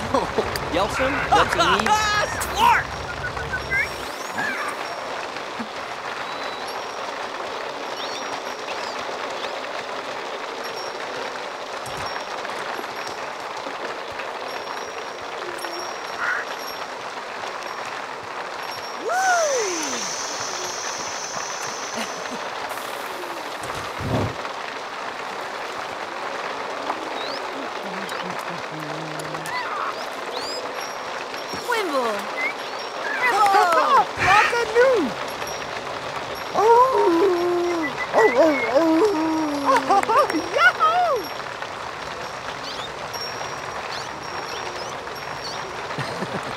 Yelson, what's he need? Clark! Wimble! Lots of news! Oh! Yahoo!